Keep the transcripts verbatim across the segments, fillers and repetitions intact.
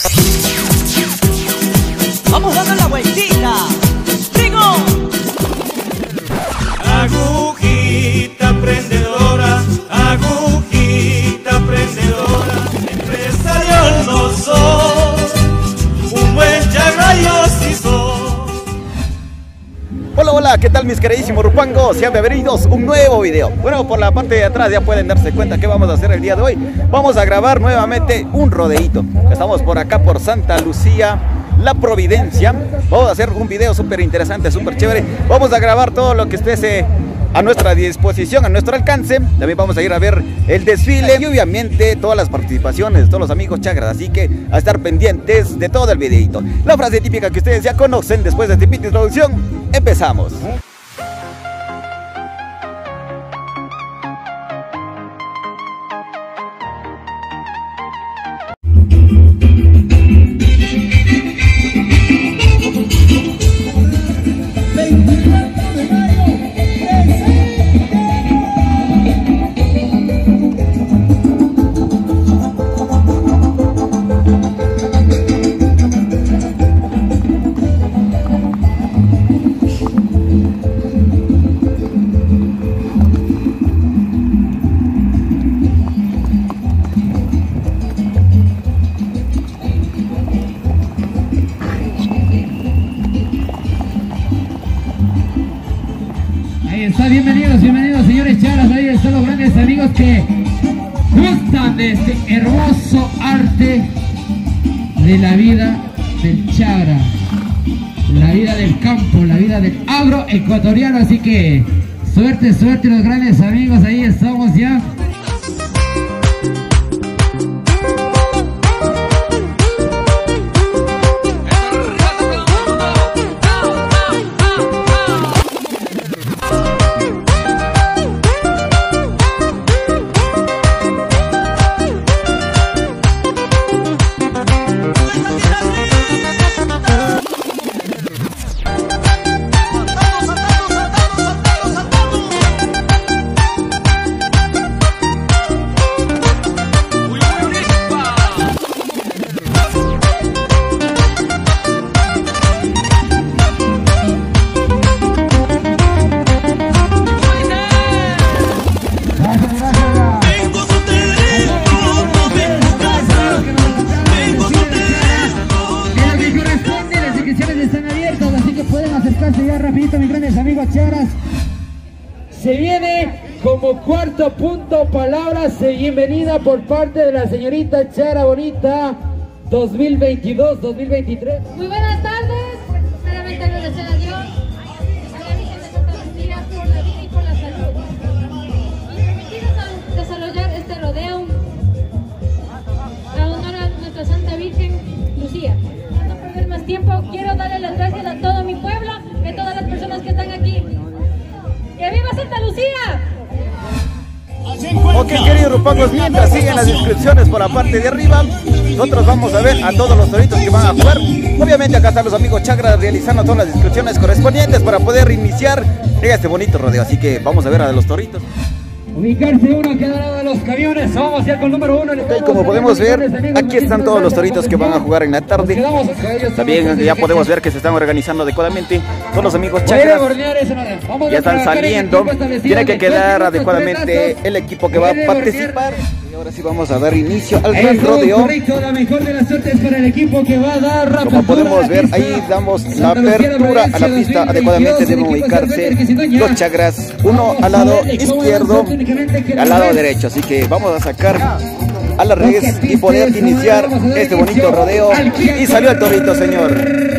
Vamos dando la vueltita. ¡Digo! Agujita prendedora, agujita prendedora, empresario no sos, un buen chagrayo sí sos. Hola, hola, ¿qué tal mis queridísimos rupangos? Sean bienvenidos a un nuevo video. Bueno, por la parte de atrás ya pueden darse cuenta que vamos a hacer el día de hoy. Vamos a grabar nuevamente un rodeíto. Estamos por acá por Santa Lucía, La Providencia. Vamos a hacer un video súper interesante, súper chévere. Vamos a grabar todo lo que esté se... a nuestra disposición, a nuestro alcance. También vamos a ir a ver el desfile y obviamente todas las participaciones de todos los amigos chagras, así que a estar pendientes de todo el videito. La frase típica que ustedes ya conocen. Después de esta introducción, empezamos. Bienvenidos, bienvenidos señores chagras, ahí están los grandes amigos que gustan de este hermoso arte de la vida del chagra, la vida del campo, la vida del agroecuatoriano, así que suerte, suerte los grandes amigos, ahí estamos ya. Ya rapidito mis grandes amigos chagras, se viene como cuarto punto palabras de bienvenida por parte de la señorita Chagra Bonita dos mil veintidós dos mil veintitrés. Muy buenas tardes, primeramente agradecer a Dios, a la Virgen de Santa Lucía por la vida y por la salud y permitirnos desarrollar este rodeo a honor a nuestra Santa Virgen Lucía. Para no perder más tiempo, quiero darle las gracias a todo mi pueblo, a todas las personas que están aquí. ¡Que viva Santa Lucía! Ok, queridos rupangos, mientras siguen las inscripciones por la parte de arriba, nosotros vamos a ver a todos los toritos que van a jugar. Obviamente acá están los amigos chagras realizando todas las inscripciones correspondientes para poder iniciar este bonito rodeo. Así que vamos a ver a los toritos. Ubicarse uno a cada lado de los camiones. Vamos ya con el número uno. Okay, como podemos ver, aquí están todos los toritos que van a jugar en la tarde. También ya podemos ver que se están organizando adecuadamente. Todos los amigos chagras ya están saliendo. Tiene que quedar adecuadamente el equipo que va a participar. Y ahora sí vamos a dar inicio al gran rodeo. La mejor de las suertes para el equipo que va a dar. Como podemos ver, ahí damos la apertura a la pista. Adecuadamente deben ubicarse los chagras, uno al lado izquierdo, al lado derecho. Así que vamos a sacar a las redes y poder iniciar este bonito rodeo. Y salió el torito, señor.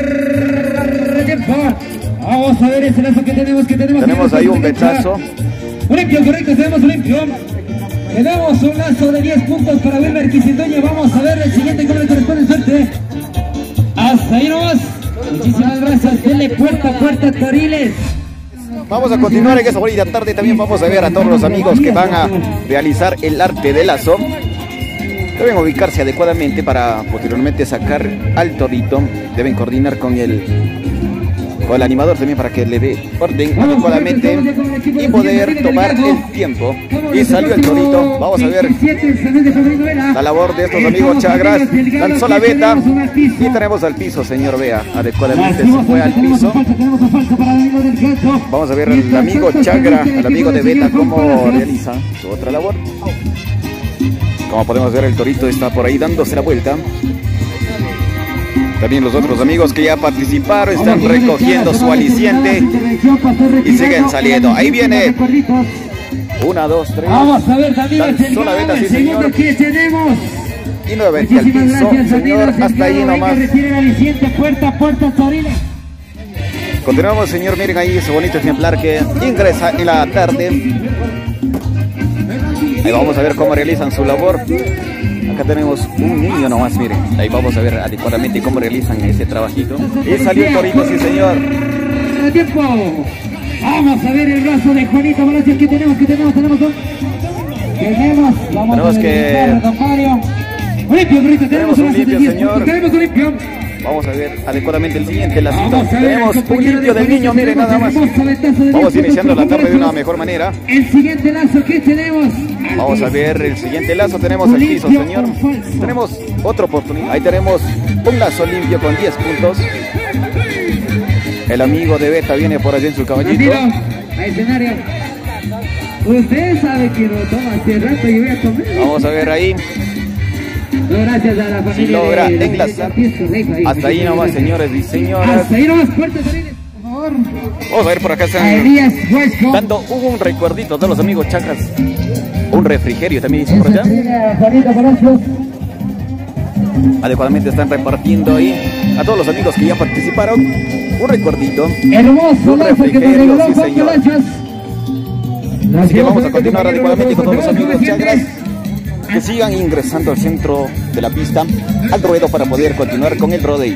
Vamos a ver ese lazo que tenemos, que tenemos. Tenemos ahí un bechazo. Un limpio, correcto, tenemos un limpio. Tenemos un lazo de diez puntos para Wilmer Quisindoña. Vamos a ver el siguiente que le corresponde, suerte. Hasta ahí nomás. Muchísimas gracias. Denle puerta a puerta, Toriles. Vamos a continuar en esa bonita tarde. También vamos a ver a todos los amigos que van a realizar el arte del lazo. Deben ubicarse adecuadamente para posteriormente sacar al torito. Deben coordinar con el o el animador también para que le dé orden adecuadamente y poder tomar el tiempo. Y salió el torito. Vamos a ver la labor de estos amigos chagras. Lanzó la beta y tenemos al piso, señor. Vea, adecuadamente se fue al piso. Vamos a ver al amigo chagra, al amigo de beta, cómo realiza su otra labor. Como podemos ver, el torito está por ahí dándose la vuelta. También los otros amigos que ya participaron están recogiendo su aliciente y siguen saliendo. Ahí viene. Una, dos, tres. Vamos a ver también lanzó la beta, sí, señor. que tenemos. Y nuevamente al piso, señor, hasta ahí nomás. Puerta, puerta, Torino. Continuamos, señor. Miren ahí ese bonito ejemplar que ingresa en la tarde. Ahí vamos a ver cómo realizan su labor. Acá tenemos un niño nomás, miren. Ahí vamos a ver adecuadamente cómo realizan ese trabajito. Y salió el torito, sí, señor. Tiempo. Vamos a ver el brazo de Juanito Palacios. ¿Qué tenemos? ¿Qué tenemos? Tenemos un... Tenemos, vamos tenemos a que... Don Mario. Un limpio, Brito. Tenemos un limpio, señor. Tenemos un limpio. Vamos a ver adecuadamente el siguiente lacito. Tenemos un limpio del niño, miren nada más. Vamos iniciando la tarde de una mejor manera. El siguiente lazo que tenemos. Vamos a ver el siguiente lazo. Tenemos el piso, señor. Tenemos otra oportunidad. Ahí tenemos un lazo limpio con diez puntos. El amigo de beta viene por allá en su caballito. A escenario. Usted sabe que lo toma hace rato y voy a comer. Vamos a ver ahí. Gracias a la familia. Si logra de, enlazar. de, de, de, hasta ahí nomás, señores y señoras. Hasta ahí nomás, puertas, por favor. Vamos a ver por acá. Están dando un recuerdito a todos los amigos chacras. Un refrigerio también hizo por allá. Adecuadamente están repartiendo ahí a todos los amigos que ya participaron. Un recuerdito. Hermoso. Un refrigerio, sí, señor. Así que vamos a continuar adecuadamente con todos los amigos chagras. Que sigan ingresando al centro de la pista, al ruedo, para poder continuar con el rodeo.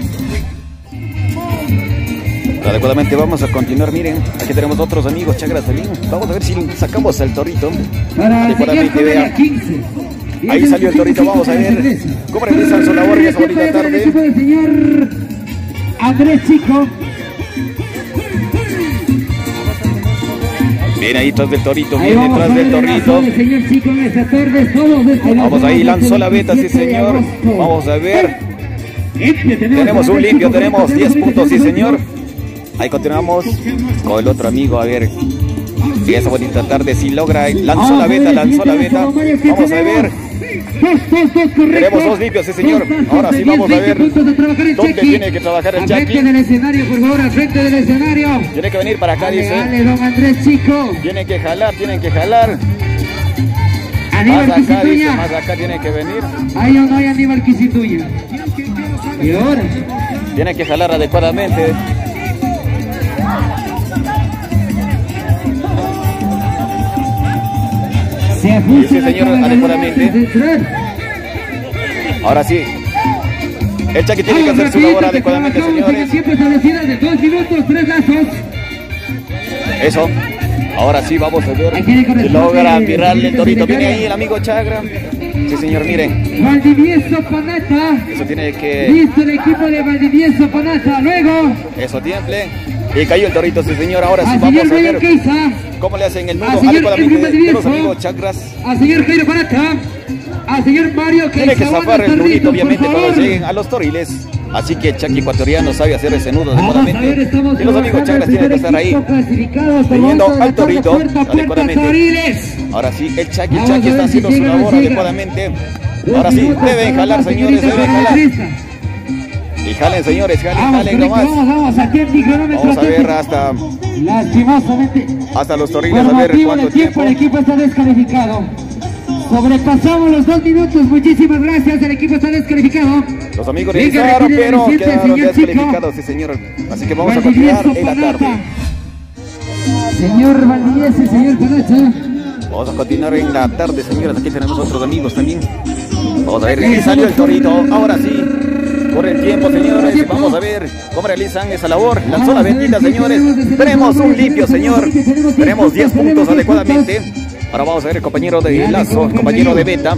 Adecuadamente vamos a continuar. Miren, aquí tenemos otros amigos chagras también. Vamos a ver si sacamos al torito. Adecuadamente, vean. Ahí salió el torito. Vamos a ver cómo realizan su labor en esa bonita tarde. El señor Andrés Chico. Viene ahí tras del torito, viene tras del torito. Vamos ahí, lanzó la beta, sí, señor. Vamos a ver. Tenemos un limpio, tenemos diez puntos, sí, señor. Ahí continuamos con el otro amigo, a ver. Y esa bonita tarde, si logra, lanzó la beta, lanzó la beta. Vamos a ver. Tenemos dos limpios, sí, señor. Ahora sí vamos a ver dónde tiene que trabajar el Jackie. Al frente del escenario, por favor, al frente del escenario. Tiene que venir para acá, dale, dice. Dale, don Andrés Chico. Tienen que jalar, tienen que jalar. Aníbal Más acá, dice, Quisituña. más acá tiene que venir. Ahí o no hay Aníbal Quisituña. Y ahora. Tiene que jalar adecuadamente. Se ajusta Sí, la señor, cámara adecuadamente. antes de entrar. Ahora sí. El Jackie tiene que hacer su labor adecuadamente, señores. Siempre establecida de dos minutos, tres lazos. Eso. Ahora sí, vamos a ver Ahí tiene que si logra responder, mirarle el torito. Viene secretario. ahí el amigo Chagra. Sí, señor, miren. Valdivieso Panata. Eso tiene que... Listo el equipo de Valdivieso Panata. Luego. Eso tiemble. Y cayó el torito, sí, señor. Ahora sí, Al vamos a señor Mayor ver Queiza. cómo le hacen el nudo Al señor adecuadamente Efraín de los Valdivieso. amigos Chagras. Al señor Jairo Panata. Al señor Mario Queiza. Tiene que zafar el Buenos nudito, tarditos, obviamente, por cuando favor. lleguen a los toriles. Así que el Jackie ecuatoriano sabe hacer ese nudo Vamos a ver, adecuadamente. estamos Y los amigos trabajando Chagras el tienen que primer estar ahí. equipo clasificado, teniendo tomando al la torito puerta, puerta, adecuadamente. Toriles. Ahora sí, el Jackie, Vamos a Jackie ver está si haciendo su llega o no labor llega. adecuadamente. Dos Ahora sí, minutos deben para jalar, la señores, señorita deben jalar. Caracterista. Y jalen, señores, jalen, Vamos, jalen correcto, nomás. vamos, vamos, aquí el cronómetro. Vamos a ver hasta, Lastimosamente, hasta los toriles, por a ver motivo cuánto de tiempo tiempo. el equipo está descalificado. Sobrepasamos los dos minutos, muchísimas gracias, el equipo está descalificado. Los amigos Venga, realizaron, retire pero el siete, quedaron señor descalificados, sí, señor. Así que vamos a Valdivieso continuar en la tarde. Panata. Señor Valdivieso, señor Panata. Vamos a continuar en la tarde, señores. Aquí tenemos otros amigos también. Vamos a ver, ahí salió el torito. Ahora sí, corre el tiempo, señores. Vamos a ver cómo realizan esa labor. Lanzó la bendita, señores. Tenemos un limpio, señor. Tenemos diez puntos adecuadamente. Ahora vamos a ver el compañero de lazo, el compañero de beta.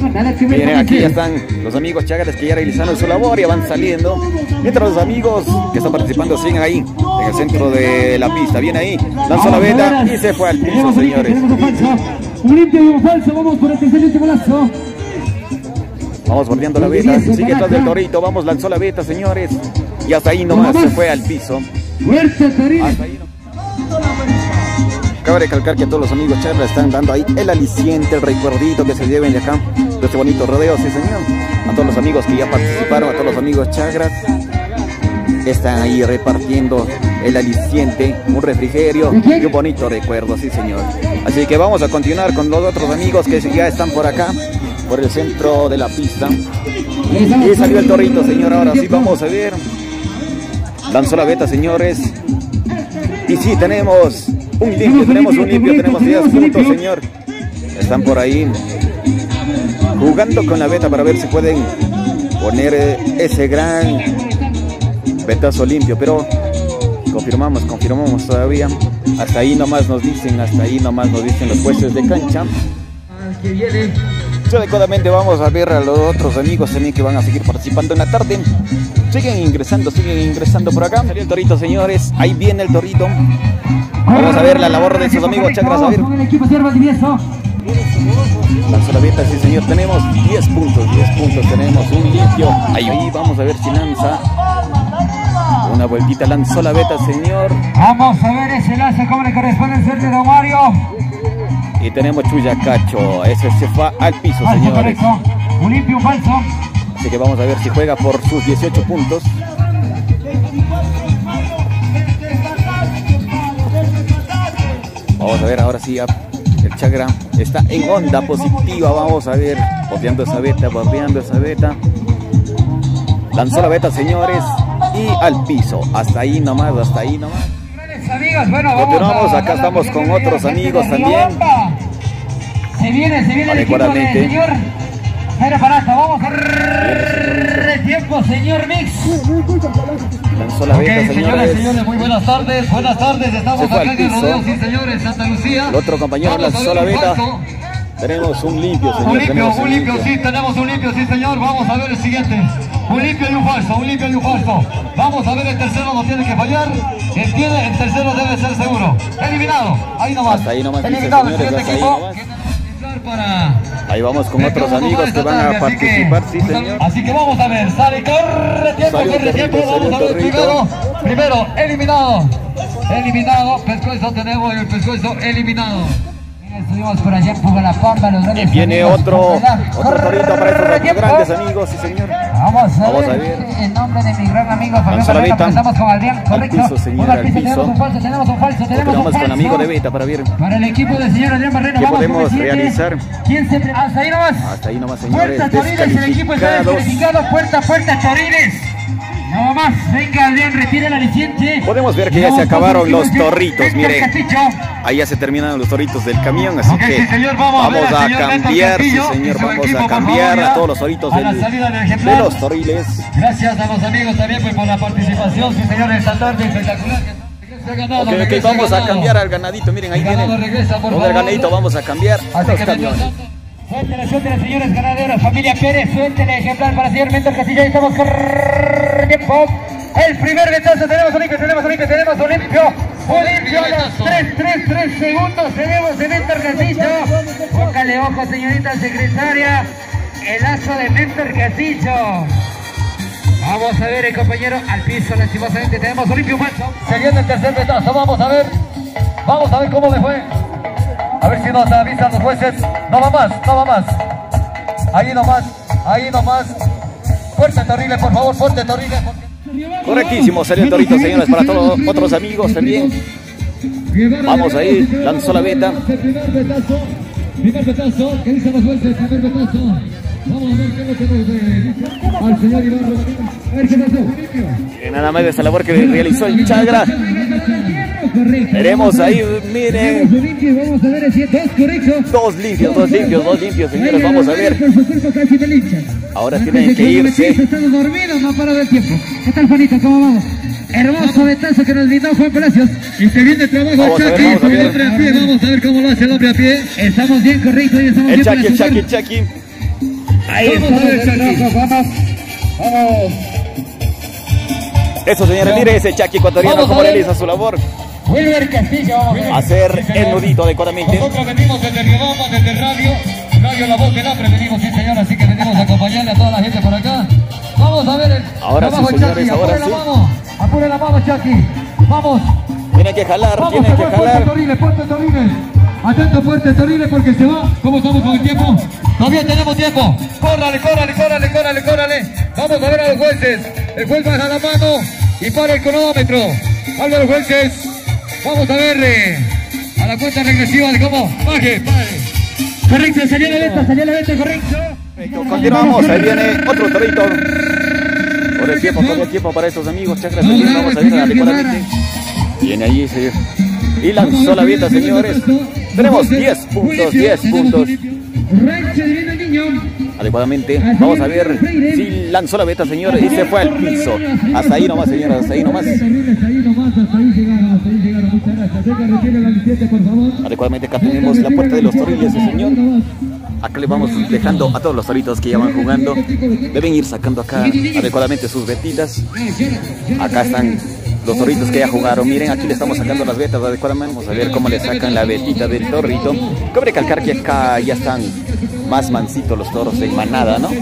Miren, aquí ya están los amigos chagras que ya realizaron su labor y van saliendo. Mientras los amigos que están participando siguen ahí, en el centro de la pista. Viene ahí, lanzó la veta y se fue al piso, señores. Un limpio y un falso, vamos por el tercer último lazo. Vamos bordeando la veta, sigue atrás del torito, vamos, lanzó la veta, señores. Y hasta ahí nomás se fue al piso. Fuerte, Torino. Hasta ahí no. Cabe recalcar que a todos los amigos chagras están dando ahí el aliciente, el recuerdito que se lleven de acá, de este bonito rodeo, sí señor. A todos los amigos que ya participaron, a todos los amigos chagras, están ahí repartiendo el aliciente, un refrigerio y un bonito recuerdo, sí señor. Así que vamos a continuar con los otros amigos que ya están por acá, por el centro de la pista. Y salió el torito, señor, ahora sí vamos a ver. Lanzó la veta, señores. Y sí, tenemos un limpio, tenemos un limpio, tenemos diez puntos, señor. Están por ahí jugando con la veta para ver si pueden poner ese gran vetazo limpio, pero confirmamos, confirmamos todavía. Hasta ahí nomás nos dicen, hasta ahí nomás nos dicen los jueces de cancha. Adecuadamente vamos a ver a los otros amigos también que van a seguir participando en la tarde. Siguen ingresando, siguen ingresando por acá. Salió el torito, señores. Ahí viene el torito. Vamos a ver la labor de esos amigos chagras. A ver. Lanzó la veta, sí señor. Tenemos diez puntos, diez puntos. Tenemos un limpio. Ahí, ahí vamos a ver si lanza una vueltita. Lanzó la veta, señor. Vamos a ver ese lazo, cómo le corresponde el suerte de Don Mario. Y tenemos Chuyacacho, ese se fue al piso, señores. Un limpio, un falso. Así que vamos a ver si juega por sus dieciocho puntos. Vamos a ver ahora sí, el chagra está en onda positiva. Vamos a ver, bordeando esa veta, bordeando esa veta. Lanzó la veta, señores, y al piso. Hasta ahí nomás, hasta ahí nomás. Amigos, bueno, continuamos, acá estamos con otros amigos también. Se viene, se viene el equipo del señor Jairo Parata. Vamos a ver el tiempo, señor Mix. Lanzó la veta, okay, señores, señores, muy buenas tardes, buenas tardes. Estamos acá en el rodeo, sí señores, Santa Lucía. El otro compañero lanzó la veta. Tenemos un limpio, señor. Un limpio, un limpio, sí, tenemos un limpio, sí señor. Vamos a ver el siguiente. Un limpio y un falso, un limpio y un falso. Vamos a ver el tercero, no tiene que fallar. El, tiene, el tercero debe ser seguro. Eliminado, ahí nomás. Hasta ahí nomás, eliminado dice, el señores, siguiente equipo. Para... Ahí vamos con otros amigos que van a participar, sí señor. Así que vamos a ver, sale, corre tiempo, salió corre tiempo, vamos a ver primero, primero, eliminado, eliminado, pescuezo, tenemos el pescuezo eliminado. Estuvimos por allá en Pugalapamba, los grandes. Y viene otro, otro torito para estos grandes amigos, sí señor. Vamos a, vamos ver, a ver en nombre de mi gran amigo Fabián Barrera, empezamos con Adrián, correcto. Al piso, señor, al piso. Tenemos un falso, tenemos un falso, tenemos un falso. con amigo de Beta para ver. Para el equipo del señor Adrián Barrera, ¿qué vamos podemos realizar? ¿Quién se pre... Hasta ahí nomás. Hasta ahí nomás, señores. Puerta Toriles, el equipo está descalificado. Puerta, puerta Toriles. No más, venga Adrián, retire el aliciente. Podemos ver que ya se acabaron los torritos, miren. Ahí ya se terminaron los torritos del camión, así okay, que sí, señor, vamos, vamos a, a, ver, a cambiar, sí señor, vamos equipo, a cambiar favor, a todos los torritos del, del de los toriles. Gracias a los amigos también pues, por la participación, sí señor, esta tarde espectacular. Ganado, okay, okay, vamos ganado. a cambiar al ganadito, miren, ahí viene. Con el ganadito vamos a cambiar a los camiones. Suéltele, suéltele, señores ganaderos, familia Pérez, suéltele, ejemplar para señor Mentor Castillo, estamos con tiempo. El primer vetazo, tenemos un limpio, tenemos un limpio, tenemos un limpio, un limpio a los tres, tres, tres segundos, tenemos de Mentor Castillo. Póngale ojo, señorita secretaria, el lazo de Mentor Castillo. Vamos a ver el compañero al piso, lastimosamente tenemos un limpio falso. Se viene el tercer vetazo, vamos a ver, vamos a ver cómo le fue. A ver si nos avisan los jueces. No va más, no va más. Ahí nomás, ahí nomás. Fuerte Torriles, por favor, fuerte Torriles. Correctísimo, salió el torito, señores, para todos otros amigos también. Vamos ahí, lanzó la veta. Primer vetazo, primer vetazo, ¿qué dicen los jueces? Primer vetazo. Vamos a ver qué es lo que nos dice al señor Iván. A ver qué pasó. Nada más de esa labor que realizó el Chagra. Veremos ahí, miren. Vamos a ver el dos correcto. Dos limpios, dos limpios, dos limpios, señores, vamos a ver. Ahora tienen que irse. Estamos dormidos, no para del tiempo. ¿Qué tal, Juanito? ¿Cómo vamos? Hermoso vetazo que nos brindó Juan Palacios. Y se viene el trabajo Chucky, el hombre a pie. Vamos a ver cómo lo hace el hombre a pie. Estamos bien correcto y estamos el bien. Chucky, el Chucky, el Chucky. Ahí está el Chucky. Vamos, vamos. Eso, señores, mire ese Chucky ecuatoriano como realiza su labor. Wilber Castillo, vamos a ver. Hacer el nudito adecuadamente. Nosotros venimos desde Riobamba, desde Radio, Radio La Voz del Apre, venimos, sí señor, así que venimos a acompañarle a toda la gente por acá. Vamos a ver el ahora trabajo, sí, señores, Chucky. ahora Apure sí. la mano, apure la mano, Chucky. Vamos. Tiene que jalar, Vamos, tiene se que fue Puerto jalar. Toriles, Puerto Toriles. Atento Puerto Toriles porque se va. ¿Cómo estamos con el tiempo? Todavía tenemos tiempo. Córrale, córrale, córrale, córrale, córrale. Vamos a ver a los jueces. El juez baja la mano y para el cronómetro. Álvaro Jueces. Vamos a ver eh, a la cuenta regresiva de cómo. Baje, baje. Correcto, salió la venta, salió la venta, correcto. Continuamos, ahí viene otro torito. Por el tiempo, por el tiempo para estos amigos. Chakras, vamos a ver adecuadamente. Viene ahí, señor. Y lanzó la venta, señores. Tenemos diez puntos, diez puntos. Adecuadamente. Vamos a ver si lanzó la venta, señores. Y se fue al piso. Hasta ahí nomás, señores. Hasta ahí nomás. Adecuadamente acá tenemos la puerta de los toriles, señor. Acá le vamos dejando a todos los toritos que ya van jugando. Deben ir sacando acá adecuadamente sus vetitas. Acá están los toritos que ya jugaron. Miren, aquí le estamos sacando las vetas adecuadamente. Vamos a ver cómo le sacan la vetita del torrito. Cabe recalcar que acá ya están más mansitos los toros en manada, ¿no?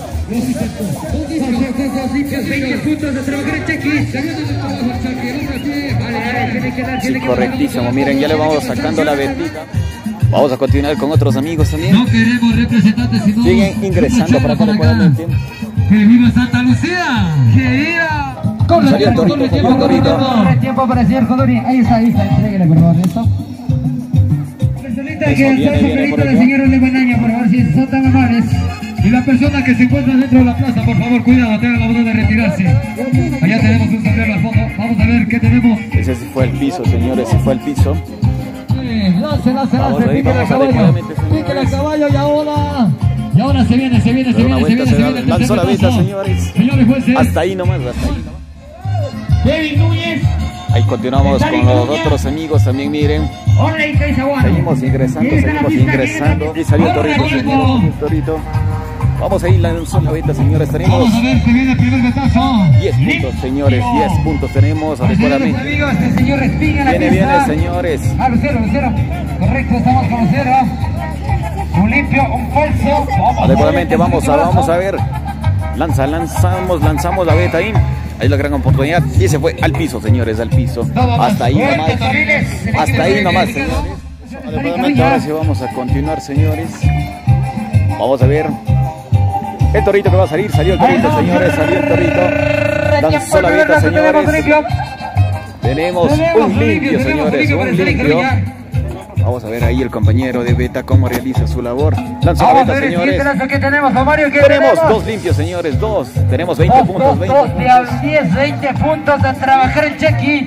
Sí, correctísimo. Miren, ya le vamos sacando la vetita. Vamos a continuar con otros amigos también. No queremos representantes, sino siguen ingresando para acá adecuadamente. ¡Que viva Santa Lucía! ¡Que viva! Corre, Salió el torito, corre, salió el torito. corre tiempo para el señor Condori. Ahí está, ahí está. Entréguele, por favor, esto. Personita Eso, que viene, está viene por sombrerito del acá. señor Oleguanaña, por favor, si son tan amables. Y la persona que se encuentra dentro de la plaza, por favor, cuidado, tengan la bondad de retirarse. Allá tenemos un sombrero al fondo. Vamos a ver qué tenemos. Ese sí fue el piso, señores, ese fue el piso. Lance, lance, Vamos lance, ahí, píquele al vamos caballo. adecuadamente, señores. Píquele al caballo y ahora. Y ahora se viene, se viene, se Pero una viene, se vuelta viene, se se da- viene. el lanzó la tercer vista, paso. señores. Señores jueces. Hasta ahí nomás, hasta ahí nomás. Kevin Núñez. Ahí continuamos con los otros amigos también, miren. Orley Caizaguano. Seguimos ingresando, seguimos ingresando. Y salió el torito, señores, salió el torito. Vamos ahí, lanzó la venta, señores. Tenemos Vamos a ver, se viene el primer betazo. diez puntos, señores, diez puntos tenemos adecuadamente. Amigos, el señor respinga en la Viene, pista. viene, señores. Ah, Lucero, Lucero. Correcto, estamos con Lucero. Un limpio, un falso. Vamos Adecuadamente, a ver, vamos a, vamos a ver. Lanza, lanzamos, lanzamos la beta ahí. Ahí la gran oportunidad. Y se fue al piso, señores, al piso. Hasta ahí nomás. Hasta ahí nomás, señores. Adecuadamente, ahora sí vamos a continuar, señores. Vamos a ver. El torito que va a salir, salió el torito, señores, salió el torito. Lanzó la beta, señores. Tenemos un limpio, señores, un limpio. Vamos a ver ahí el compañero de beta cómo realiza su labor. Lanzó la beta, señores. ¿Qué tenemos, Mario? ¿Qué Tenemos dos limpios, señores, dos. Tenemos veinte Dos, puntos, dos, veinte dos, de puntos. a diez, veinte puntos a trabajar el check-in.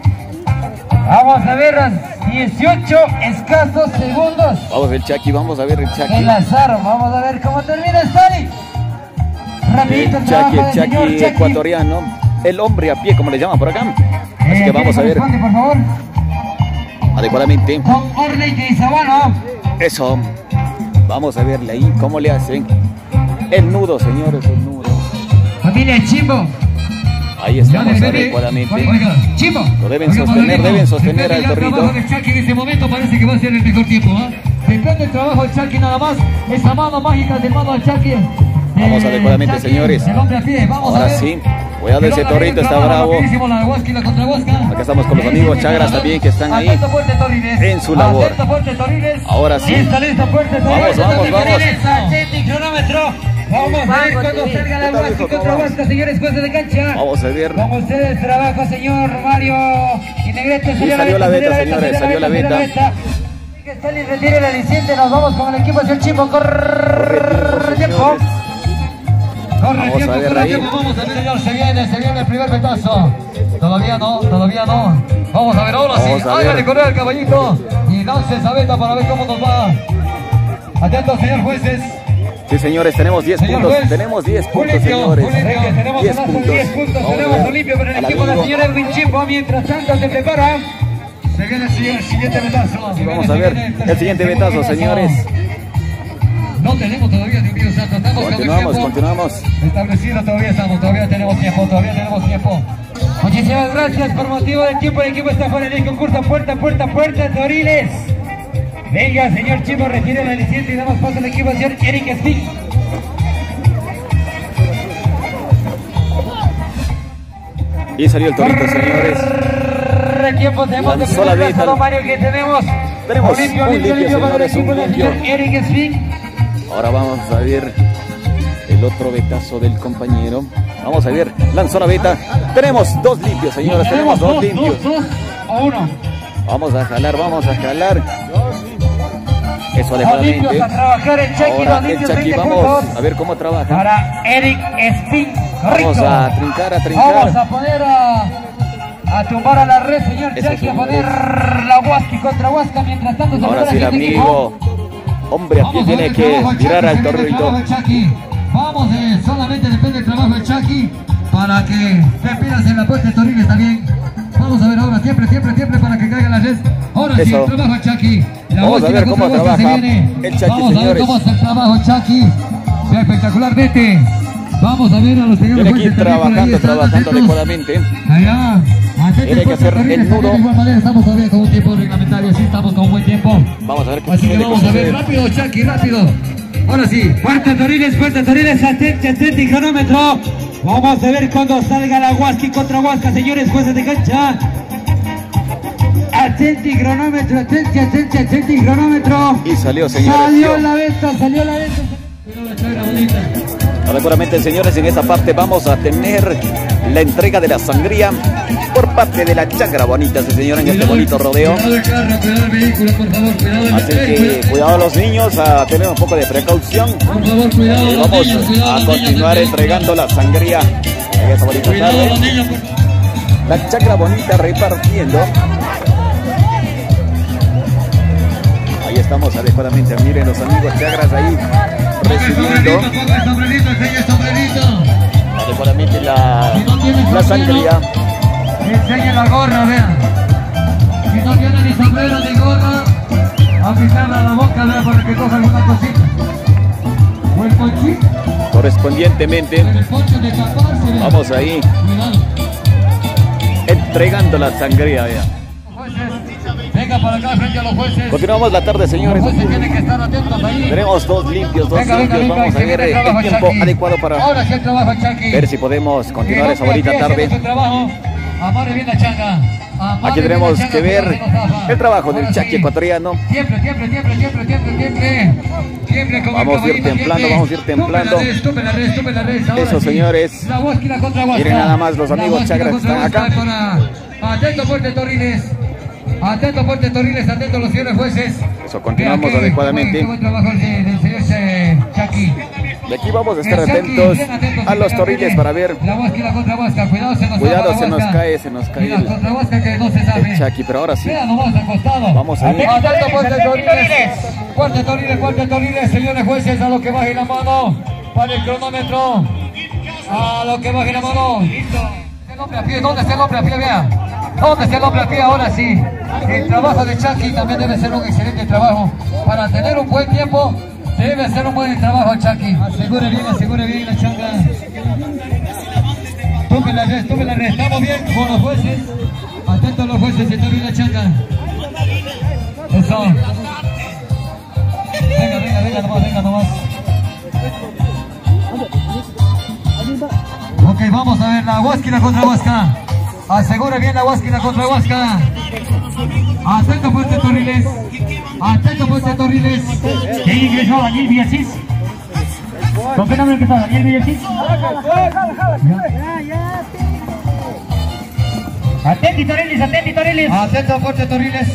Vamos a ver los dieciocho escasos segundos. Vamos a ver el Chucky, vamos a ver el El Chucky. azar, vamos a ver cómo termina el Sally. Rapidito El el Chucky, trabajo el del señor Chucky Chucky. ecuatoriano. El hombre a pie, como le llaman por acá. Así Eh, que vamos a ver responde, por favor, adecuadamente. con Orley Caizaguano. Eso. Vamos a verle ahí cómo le hacen. El nudo, señores, el nudo. Familia Chimbo. Ahí estamos adecuadamente. Oiga, Chimbo. Lo deben Oiga, sostener, Manolito, deben sostener depende al ya el torrito. trabajo del Chucky en este momento parece que va a ser el mejor tiempo, ¿ah? Depende del trabajo del Chucky nada más. Esa mano mágica del mano del Chucky. Vamos Eh, adecuadamente, Chucky, señores. El hombre a pie, vamos Ahora a ver. sí. Cuidado, ese torrito está bravo. Acá estamos con los amigos Chagras también que están ahí en su labor. Ahora sí. Listo, listo, fuerte, Vamos, vamos, vamos. Atenti, cronómetro. Vamos a ver cuando salga la Huasca contra Huasca, señores jueces de cancha. Vamos a ver. Con ustedes trabajo, señor Mario y Negrete. Sí, salió la beta, señores, salió la beta. Que Stalin retire el aliciente, nos vamos con el equipo hacia el Chimbo. Corre tiempo. Corre Vamos a tiempo, ver corre ahí. tiempo, vamos a ver, señor, se viene, se viene el primer petazo. Todavía no, todavía no. Vamos a ver, ahora sí, Vamos a ver. hágale correr al caballito y lance esa beta para ver cómo nos va. Atentos, señor jueces. Sí, señores, tenemos diez Señor puntos. juez, Tenemos diez un puntos, limpio, señores. un limpio, tenemos diez un puntos. diez puntos, Vamos a tenemos ver un limpio para el al equipo del amigo. señor Edwin Chimbo. Mientras tanto se prepara. Se viene el siguiente betazo. Sí, vamos a ver el siguiente betazo, señores. No tenemos todavía, Dios mío santo. Estamos Continuamos, continuamos. establecido, todavía estamos, todavía tenemos tiempo, todavía tenemos tiempo. Muchísimas gracias por motivo del tiempo. El equipo está fuera del concurso. Puerta, puerta, puerta, Toriles. Venga, señor Chivo, retire la licencia y damos paso al equipo del señor Eric Stick. Y salió el torito, señores. El tiempo tenemos de Lanzó la primer veta. plazo, Mario, que tenemos. Tenemos limpio, un limpio, limpio, limpio para el señores, equipo un del limpio. señor Eric Stick. Ahora vamos a ver el otro vetazo del compañero. Vamos a ver, lanzó la veta. Tenemos dos limpios, señores. Tenemos dos limpios. Dos, dos o uno. Vamos a jalar, vamos a jalar. Eso Dos adecuadamente. limpios a trabajar el Chucky. Ahora Dos el limpios, Chucky, veinte vamos puntos. a ver cómo trabaja. Para Eric Stick. Vamos Rico. a trincar, a Vamos trincar. a poner a, a tumbar a la red, señor Eso, Chucky, a señores. poner la Huasca contra Huasca. Mientras tanto, se Ahora prepara sí el gente equipo. amigo. Hombre, aquí Vamos a ver tiene el que trabajo del tirar Chucky, al se viene el torrito. trabajo del Chucky. Vamos, eh, solamente depende del trabajo del Chucky para que te pidas en la puesta de Toriles también. Vamos a ver ahora, siempre, siempre, siempre para que caiga la red. Ahora sí, Eso. el trabajo del Chucky. La Vamos a última ver cómo contra Huasca se trabaja viene. el Chucky, Vamos a ver señores. cómo hace el trabajo el Chucky. Espectacularmente. Vamos a ver a los señores Tiene que ir jueces también por ahí, trabajando, están trabajando atentos. adecuadamente. Allá, atento, Tiene que hacer Toriles, el nudo. de igual manera estamos todavía con un tiempo reglamentario, sí estamos con un buen tiempo. Vamos a ver qué Así que tiene vamos a ver, suceder. rápido, Chucky, rápido. Ahora sí, fuerte Toriles, fuerte Toriles, atente, atente y cronómetro. Vamos a ver cuando salga la Huasca contra Huasca, señores jueces de cancha. Atente y cronómetro, atente, atente, atente y cronómetro. Y salió, señores. Salió la venta, salió la venta. Cuidado, la chagra bonita. Adecuadamente, señores, en esta parte vamos a tener la entrega de la sangría por parte de la Chagra Bonita, sí, señor, en este bonito rodeo. Cuidado el carro, cuidado el vehículo, por favor, cuidado el Así que cuidado a los niños, a tener un poco de precaución. Por favor, cuidado Y los vamos niños, cuidado a los niños, continuar del entregando la sangría en esta bonita Cuidado los tarde. niños, por favor. La Chagra Bonita repartiendo. Ahí estamos adecuadamente. Miren los amigos Chagras ahí Ponga el recibiendo sombrerito, ponga el sombrerito, enseña el sombrerito. adecuadamente la, Si no tiene la sombrero, sangría. enseña la gorra, vean. Si no tiene ni sombrero ni gorra, aplicarla a la boca, vean, para que coja alguna cosita. O el ponchito, Correspondientemente el poncho de taparse, vean. vamos ahí Cuidado. entregando la sangría. Vean. Jueces, venga para acá frente a los jueces. Continuamos la tarde, Los señores. jueces tienen que estar atentos ahí. Tenemos dos limpios, dos Venga, venga, limpios. venga, Vamos a que ver viene el trabajo, tiempo Chucky. adecuado para Ahora sí el trabajo, Chucky. ver si podemos continuar Que esa no bonita empiece tarde. nuestro trabajo. Amarre bien la changa. Amarre Aquí bien tenemos la changa, que ver pero se nos zafa. el trabajo del Ahora Chucky sí. ecuatoriano. Siempre, siempre, siempre, siempre, siempre, siempre. Siempre con Vamos el a ir caballito, templando, siempre. vamos a ir templando. Tumbe la red, tumbe la red, tumbe la red. Ahora Eso, sí. señores. La Huasca y la contra Huasca. Miren nada más los La amigos Huasca y la Chagras contra están Huasca acá. para- Atento, fuerte Toriles. Atento, fuerte Toriles, atento los señores jueces. Eso, continuamos Vean qué adecuadamente. buen- qué buen trabajo el de- del señor eh, Chucky. De aquí vamos a estar El Chucky, atentos bien atentos, a los sí, torriles mire. para ver. La Huasca y la contra Huasca, cuidado, se nos Cuidado, zafa la se nos Huasca. cae, se nos cae Y la el, contra Huasca que no se sabe. el Chucky, pero ahora sí. Mira nomás al costado. Vamos a ir. Atento, fuerte Toriles. Fuerte Toriles, fuerte Toriles, señores jueces, a lo que baje la mano para el cronómetro. A lo que baje la mano. Listo. El hombre a pie, ¿dónde está el hombre a pie? Vea. ¿Dónde está el hombre a pie? Ahora sí. El trabajo de Chucky también debe ser un excelente trabajo. Para tener un buen tiempo, debe ser un buen trabajo, Chucky. Asegure bien, asegure bien la changa. Tome la red, tome la red. Estamos bien con los jueces. Atentos los jueces, se está bien la changa. Eso. Venga, venga, venga nomás, venga nomás. Ok, vamos a ver la Huasca y la contra Huasca. Asegure bien la Huasca y la contra Huasca. Atento fuerte Toriles. Atento fuerte Toriles. ¿Quién ingresó? Daniel Villasís. ¿Con qué nombre empezó? Daniel Villasís. Atenti Toriles, atenti Toriles. Atento fuerte Toriles.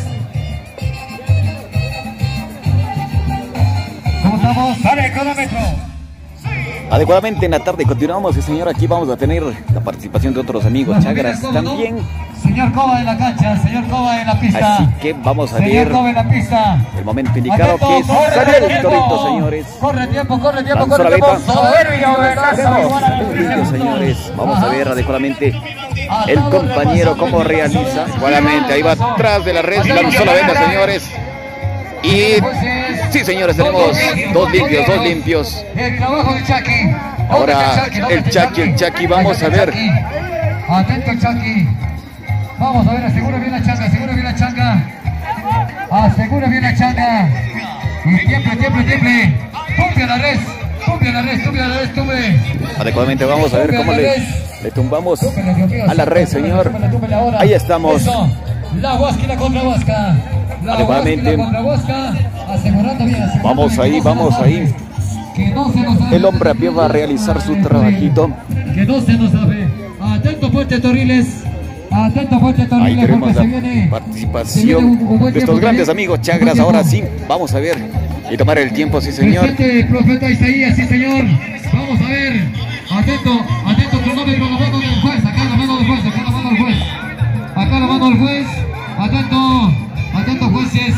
¿Cómo estamos? Sale el cronómetro. Adecuadamente en la tarde continuamos, sí, señor. Aquí vamos a tener la participación de otros amigos Chagras ¿Cómo no? también. Señor Cova en la cancha, señor Cova en la pista. Así que vamos a Señor ver Cova en la pista. el momento indicado Atento, que corre, salió el tiempo. torito, señores. Corre tiempo, corre tiempo, Lanzó corre la tiempo. beta. Soberbio, ¿verdad? Tenemos limpio, señores. Vamos a ver adecuadamente el compañero cómo realiza. Igualmente, ahí va atrás de la red y lanzó la venta, señores. Y Jueces, Sí, señores, tenemos dos limpios, dos limpios. El trabajo de Chucky. Ahora el Chucky, el Chucky, vamos a ver. Atento el Chucky. Vamos a ver, asegura bien la changa, asegura bien la changa. Asegura bien la changa. Y tiemple, tiemple, tiemple. Tumbe a la res, tumbe a la res, tumbe a la res, tumbe. Adecuadamente vamos a ver cómo le, le tumbamos a la red, señor. Ahí estamos. La Huasca y la contra Huasca. La Adecuadamente. contra Huasca. Asegurando bien, asegurando Vamos bien, ahí, que no vamos se nos ahí. zafe, que no se nos zafe. El hombre a pie va a realizar su trabajito. Que no se nos sabe. Atento fuerte Torriles. Atento fuerte Ahí Torriles tenemos porque la se viene. se viene un- un participación buen de estos tiempo grandes también. amigos Buen Chagras. tiempo. Ahora sí, vamos a ver y tomar el tiempo, sí, señor. Presente el profeta Isaías, sí señor. Vamos a ver. Atento, atento cronómetro, la mano del juez. Acá la mano del juez, acá la mano del juez. Acá la mano del juez. Atento, atento jueces.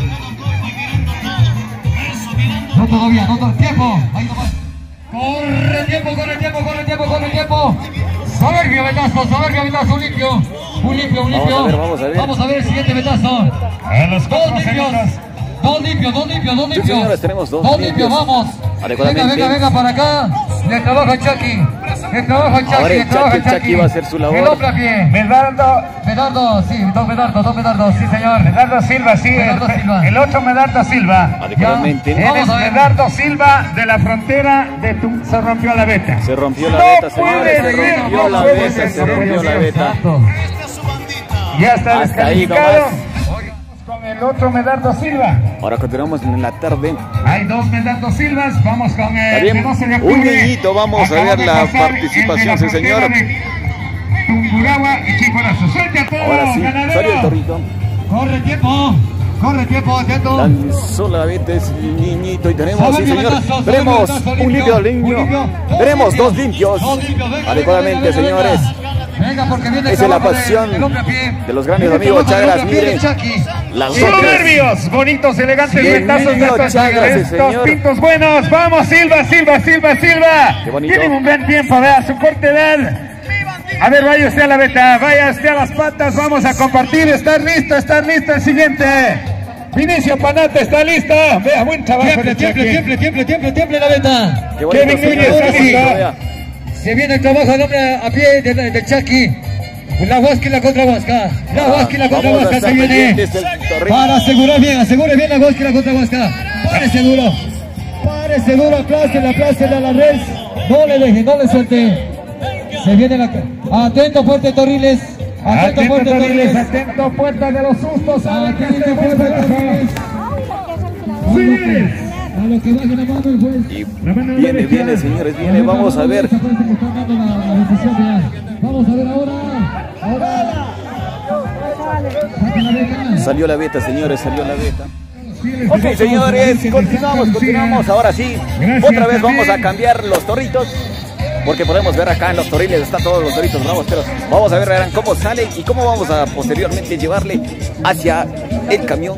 No todavía, no todo tiempo. Ahí nomás. Corre tiempo, corre tiempo, corre tiempo, corre tiempo. Soberbio vetazo, soberbio vetazo, un limpio. Un limpio, un limpio. Vamos a ver, vamos a ver. Vamos a ver el siguiente vetazo. A los Dos cuatro limpios. segundos. Dos limpios, dos limpios, dos limpios. señores, tenemos dos Dos limpios. limpios, vamos. Adecuadamente. Venga, venga, venga para acá. Le trabaja Chucky. Le trabaja Chucky. Ahora el le trabaja Chucky, el Chucky va a hacer su labor. El hombre a pie. Medardo, Medardo, sí, dos Medardo, dos Medardo, sí señor. Medardo Silva, sí, Medardo el, Silva. el otro Medardo Silva. Adecuadamente. Él es Vamos a ver. Medardo Silva de la frontera de tu... Se rompió la veta. Se rompió la No veta, puede señores. Se ser, rompió no la puede veta, ser, se rompió la veta. Exacto. Ya está Hasta ahí descalificado. nomás. Vamos con el otro Medardo Silva. Ahora continuamos en la tarde. Hay dos Medardo Silvas. Vamos con el Está bien. que no se le Un ocurre. niñito, vamos a Acaba ver de la pasar participación, el de la sí, señor. frontera de Tungurahua y Chicorazo. Suelte a todo, Ahora sí, ganadero. salió el torrito. Corre tiempo. Corre tiempo, atento. Lanzó la veta ese niñito y tenemos, sí Soberbio señor, vetazo, veremos soberbio vetazo, un limpio limpio, limpio. Dos veremos dos limpios. limpios, Dos limpios, venga, adecuadamente, venga, venga, señores. venga. Venga, porque viene el Esa es la trabajo de- pasión del hombre a pie. de los grandes Viene el amigos trabajo del Chagras, hombre a pie miren. de Chucky. Las Sí, dos Soberbios, bonitos, elegantes Bien, retazos de niño estos, Chagras, sí, estos señor. pintos buenos. Vamos, Silva, Silva, Silva, Silva. Qué bonito. Tienen un buen tiempo, vea, su corta edad. A ver, vaya usted a la beta, vaya usted a las patas, vamos a compartir. ¿Está listo? ¿Está listo el siguiente? Vinicio Panate, ¿está listo? Vea, buen trabajo Tiemple, de tiemple, Chucky. tiemple, tiemple, tiemple, tiemple la venta. Qué bonito, Kevin señor, Núñez, qué bonito, listo. vea. Se viene el trabajo del hombre a pie del de Chucky. La Huasca y la contra Huasca. La Huasca y la contra Vamos a Huasca estar se viene. pendientes del torrito. Para asegurar bien, asegure bien la Huasca y la contra Huasca. Pare seguro. Pare seguro, aplástela, aplástela a la red. No le deje, no le suelte. Se viene la... Atento fuerte Torriles. Atento Atento, fuerte Toriles, Torriles. atento, puerta de los sustos. Atento fuerte Torriles. Sí. A lo que baje la mano el juez. Y La mano viene, derecha. viene, señores, viene, vamos a ver. Vamos a ver ahora. Ahora. Saca la beca. Salió la beta, señores, salió la beta. Ok, señores, continuamos, continuamos. Ahora sí, Gracias, otra vez vamos a también. cambiar los torritos. Porque podemos ver acá en los torriles, están todos los torritos bravos, pero vamos a ver verán, cómo sale y cómo vamos a posteriormente llevarle hacia el camión.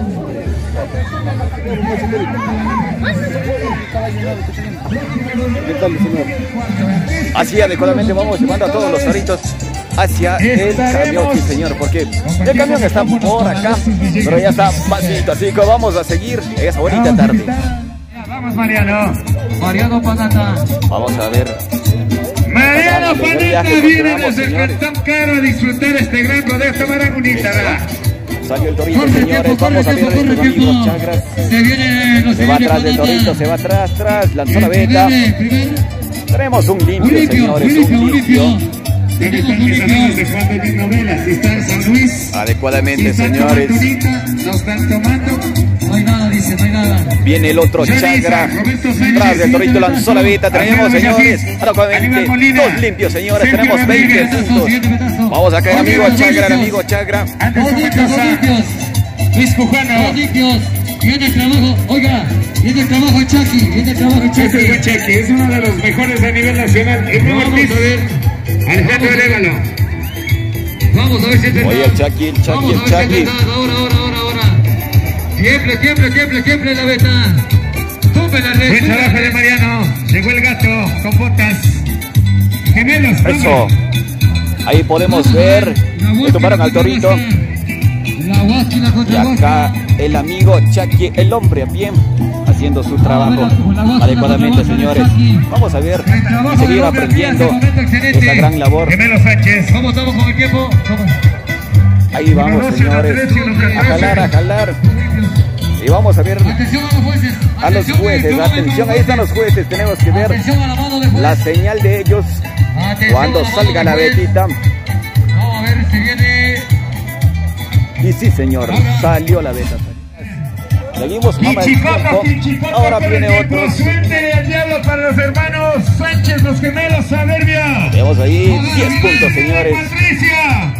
Así adecuadamente vamos llevando a todos los torritos hacia el camión, sí señor, porque el camión está por acá, pero ya está vacío, así que vamos a seguir esa bonita tarde. Vamos, Mariano. Mariano Panata. Vamos a ver. Mariano Primer Paneta viaje, viene continuamos, desde el señores. Cantón Caro a disfrutar este gran rodeo. Esta maragunita, ¿verdad? Salió el torito, Corre señores, tiempo, corre vamos a ver tiempo, a corre estos amigos tiempo. Chagras. Se viene, no Se va atrás del torito, se va atrás, atrás, lanzó la beta. Tenemos un limpio, Un limpio, señores, un limpio, un un limpio. limpio. ¿Dónde están mis amigos de Juan de Novelas? Si están en San Luis, si Adecuadamente, están señores. tomando ahorita, no están tomando. No hay nada, dice, no hay nada. Viene el otro Chagra. Tras del torito lanzó la beta. Tenemos, señores, adecuadamente dos limpios, señores. Tenemos veinte puntos. Vamos a caer, amigo Chagra, el amigo Chagra. Antes Dos de limpios, dos limpios. Luis Cujano. Dos limpios. Viene el trabajo, oiga, viene el trabajo de Chucky, viene el trabajo de Ese es Chucky. buen Chequi, es uno de los mejores a nivel nacional. El nuevo Vamos artista, a ver. Alejandro Arevalo. Vamos a ver si es Oye, el Chucky, el Chucky, Vamos el a ver si Chucky. es verdad. Ahora, ahora, ahora, ahora. Tiemple, tiemple, tiemple, tiemple la beta. Tumbe la red. Buen trabajo de Mariano. Llegó el gato con botas. Gemelos. Eso. vamos. Ahí podemos ver. Le tomaron al torito. La Huásquila Y contra acá el amigo Chucky, el hombre a pie, haciendo su trabajo adecuadamente, señores. Vamos a ver y seguir aprendiendo esa gran labor. Gemelo Sánchez. ¿Cómo estamos con el tiempo? ¿Cómo? Ahí vamos, señores, a jalar, a jalar. Y vamos a ver Atención a los jueces. a los jueces, atención, ahí están los jueces, tenemos que ver Atención a la mano de juez. la señal de ellos Atención cuando a la mano salga de la juez. vetita. Vamos a ver si viene. Y sí, señor, salió la beta. Seguimos, mamá, el Pichicoco, tiempo. Pichicoco Ahora por el viene tiempo. otro. Suerte al diablo para los hermanos Sánchez, los gemelos Soberbia. Tenemos ahí diez puntos, señores. Patricia.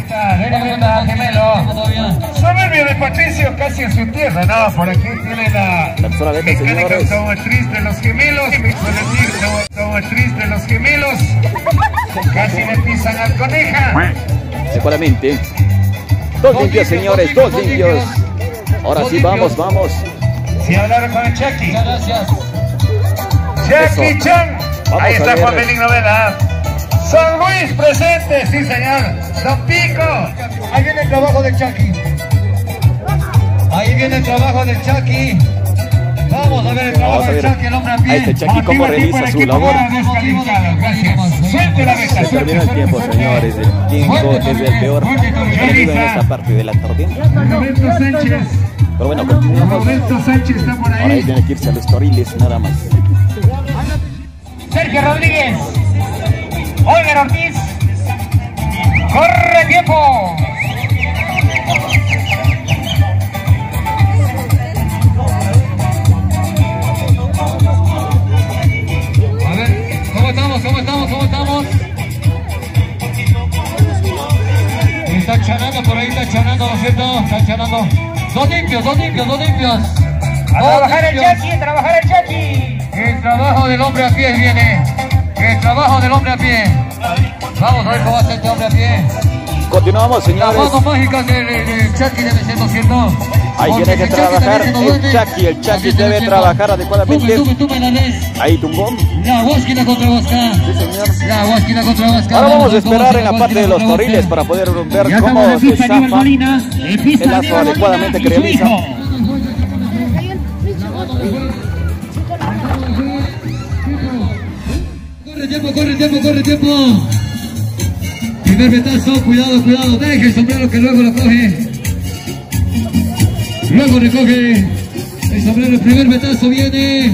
Soberbia de Patricio, casi en su tierra. No, por aquí tiene la La tercera beta, mecánica señores. automotriz de los gemelos. Automotriz de los gemelos. Casi le pisan al coneja. Seguramente. Dos limpios, señores, dos limpios. Ahora sí, vamos, vamos. Si hablaron con el Chucky. Gracias. Chucky Eso. Chan. Vamos Ahí a está ver. Juan Belín Novela. San Luis presente, sí señor. Don Pico. Ahí viene el trabajo del Chucky. Ahí viene el trabajo del Chucky. Vamos a ver el trabajo Vamos a del ver Chucky, el hombre a a pie. este Chucky cómo realiza su labor. Suerte la mesa. Se terminó el tiempo, señores. El tiempo es el peor enemigo en esta parte de la tarde. Roberto Sánchez. Pero bueno, continuamos. Roberto Sánchez está por Ahora ahí ahí. tiene que irse a los toriles, nada más. Sergio Rodríguez. Oliver Ortiz. Corre tiempo. A ver, ¿cómo estamos? ¿Cómo estamos? ¿Cómo estamos? Está chanando por ahí, está chanando, ¿no es cierto? Está chanando. Dos limpios, dos limpios, dos limpios. A trabajar el Chucky, a trabajar el Chucky. El trabajo del hombre a pie viene. El trabajo del hombre a pie. Vamos a ver cómo hace este hombre a pie. Continuamos, Las señores. manos mágicas del, del Chucky debe ser, ¿no es cierto? Ahí Porque tiene que el Chucky trabajar también se el nos duele. Chucky. El Chucky También debe tiene trabajar tiempo. adecuadamente. Tume, tume, tume la res. Ahí tumbó. La Huásquila contra Huasca. Sí, señor. La Huásquila contra Huasca. Ahora vamos a ver cómo esperar hace en la la parte de Huásquila los contra toriles Huasca. para poder ver Ya estamos cómo en se pista, Aníbal zafa Molina. En pista, el lazo Aníbal adecuadamente que Molina y su realiza. hijo. Corre tiempo, corre tiempo, corre tiempo. Primer vetazo, cuidado, cuidado. Deje el sombrero que luego lo coge. Luego recoge el sombrero. El primer vetazo viene.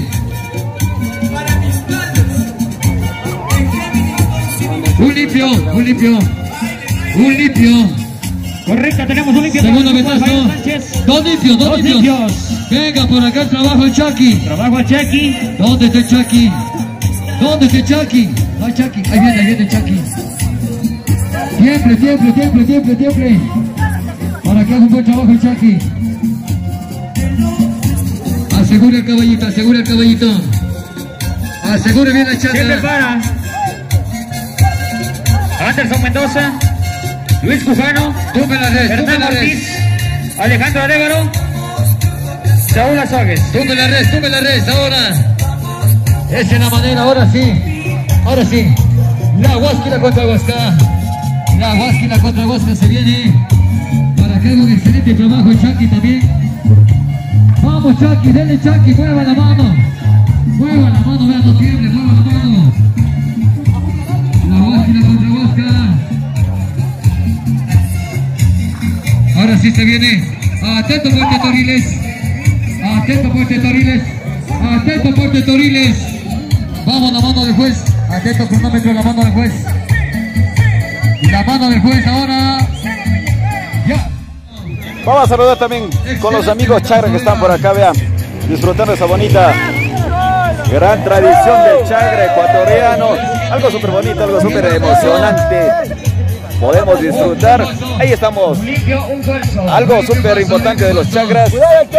Un limpio, un limpio. Un limpio. Correcto, tenemos un limpio. Segundo para vetazo. Rafael Sánchez. Dos limpios, dos Dos limpios. limpios. Venga, por acá el trabajo el Chucky. Trabajo a Chucky. ¿Dónde está el Chucky? ¿Dónde está el Chucky? No hay Chucky. Ahí viene, ahí viene el Chucky. Tiemple, tiemple, tiemple, tiemple, tiemple. Para que haga un buen trabajo el Chucky. Asegura el caballito, asegura el caballito. Asegure bien la Se chata. prepara. Anderson Mendoza. Luis Cujano. Tume la red, tume Hernán la red. Ortiz. Alejandro Arévaro. Saúl Azogues. Tume la red, tume la red. Ahora. Esa es la manera, ahora sí. Ahora sí. La Huásquila contra Huasca. La Huásquila contra Huasca se viene. Para que haga un excelente trabajo el Chucky también. Vamos Chucky, denle Chucky, mueva la mano. Mueva la mano, vean, no tiemble, mueva la mano. La Huásquila contra Huasca. Ahora sí se viene. Atento Puerto Toriles. Atento Puerto Toriles. Atento Puerto Toriles. Vamos la mano del juez. Atento cronómetro, la mano del juez. La mano del juez ahora. Ya. Vamos a saludar también con los amigos Chagra que están por acá, vean, disfrutando esa bonita gran tradición del Chagra ecuatoriano. Algo súper bonito, algo súper emocionante. Podemos disfrutar. Ahí estamos. Limpio, un golso. Algo súper importante de los Chagras.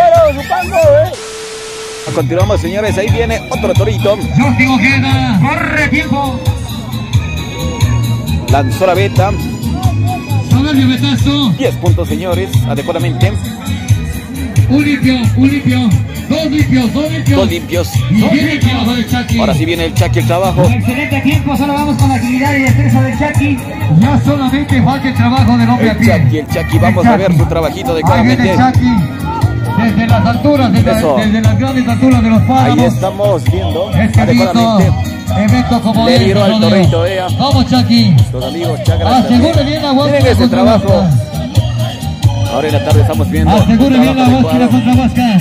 Continuamos, señores. Ahí viene otro torito. Jorge Ojeda. Corre tiempo. Lanzó la beta. Soberbio Betazo. diez puntos, señores, adecuadamente. un limpio, un limpio, dos limpios, dos limpios. Dos limpios. Y viene el trabajo del Chucky. Ahora sí viene el Chucky, el trabajo. Con excelente tiempo, solo vamos con la agilidad y destreza del Chucky. Ya solamente falta el trabajo del hombre a El pie. Chucky, el Chucky. Vamos El a ver Chucky. su trabajito de Ahí viene claramente. el Chucky. Desde las alturas, desde, Eso. desde las grandes alturas de los páramos. Ahí estamos viendo Este lindo adecuadamente. evento como Le este, tiró al rodeo. torito, vea. Vamos, Chucky. Los amigos chagras Asegure también bien la huasca. tienen ese contra trabajo. huasca. Ahora en la tarde estamos viendo un Asegure bien la trabajo huasca adecuado. contra huasca.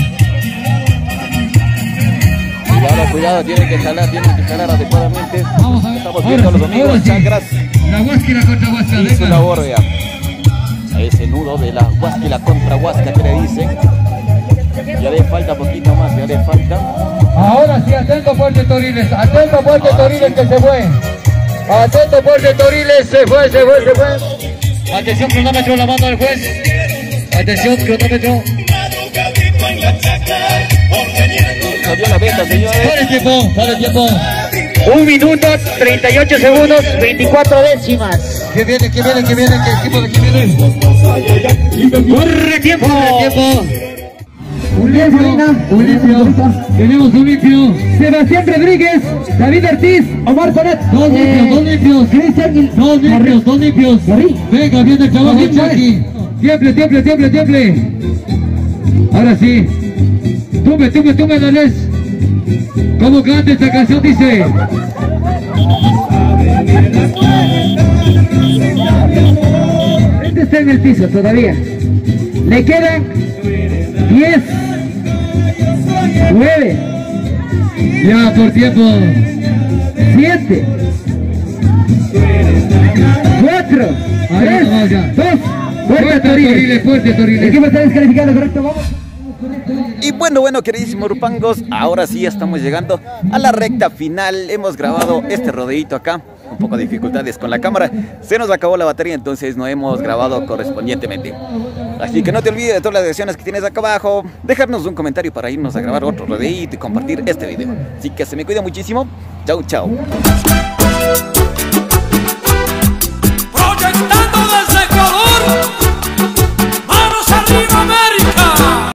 Cuidado, cuidado, tienen que jalar, tienen que jalar adecuadamente. Vamos a ver. Estamos Ahora viendo a los sí, amigos ahora sí. chagras La huasca contra huasca. y su venga. labor, vea. A ese nudo de la huasquila contra huasca que le dicen. Ya le falta poquito más, ya le falta. Ahora sí, atento fuerte Toriles, atento fuerte Ahora Toriles sí. que se fue. Atento fuerte Toriles, se fue, se fue, se fue. Atención cronómetro, la mano del juez. Atención cronómetro. Salió la venta, señores. Para el tiempo, para el tiempo. Un minuto, treinta y ocho segundos, veinticuatro décimas. ¿Qué viene, qué viene, qué viene, qué equipo de qué viene? ¡Corre tiempo! Para el tiempo. Un limpio, un limpio. Tenemos un limpio. Sebastián Rodríguez, David Ortiz, Omar Sonet. Dos limpios, dos limpios. Cristian, dos limpios, dos limpios. Venga, viene el trabajo de Chucky. Tiemple, tiemple, tiemple, tiemple. Ahora sí. Tumbe, tumbe, tumbe, Danés. ¿Cómo canta esta canción? Dice. Este está en el piso todavía. Le quedan diez, nueve, ya por tiempo, siete, cuatro, tres, dos, fuerte Toriles, fuerte Toriles. El equipo está descalificado, correcto, vamos. Y bueno, bueno, queridísimos Rupangos, ahora sí estamos llegando a la recta final. Hemos grabado este rodeíto acá, un poco de dificultades con la cámara. Se nos acabó la batería, entonces no hemos grabado correspondientemente. Así que no te olvides de todas las direcciones que tienes acá abajo. Dejarnos un comentario para irnos a grabar otro rodeíto y compartir este video. Así que se me cuida muchísimo. Chau, chau.